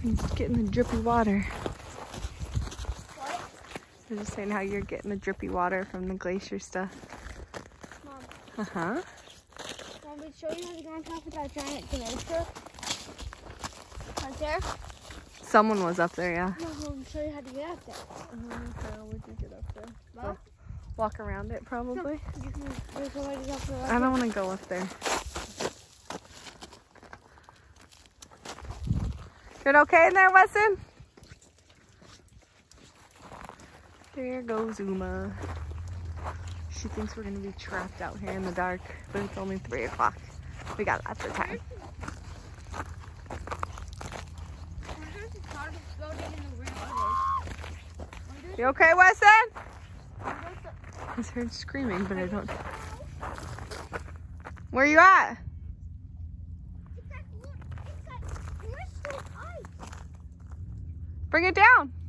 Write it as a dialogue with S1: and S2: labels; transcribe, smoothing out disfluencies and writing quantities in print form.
S1: He's getting the drippy water.
S2: What?
S1: They're just saying how you're getting the drippy water from the glacier stuff.
S2: Mom.
S1: Uh-huh.
S2: Want me to show you how to get on top of that giant glacier? Right there?
S1: Someone was up there, yeah.
S2: No, I want to show you how to get up there.
S1: How would you get up there?
S2: What?
S1: Walk around it, probably.
S2: There's somebody up there.
S1: I don't want to go up there. You're okay in there, Weston? There goes Uma. She thinks we're going to be trapped out here in the dark, but it's only 3 o'clock. We got lots of time. You okay, Weston? I just heard screaming, but I don't. Where are you at? Bring it down.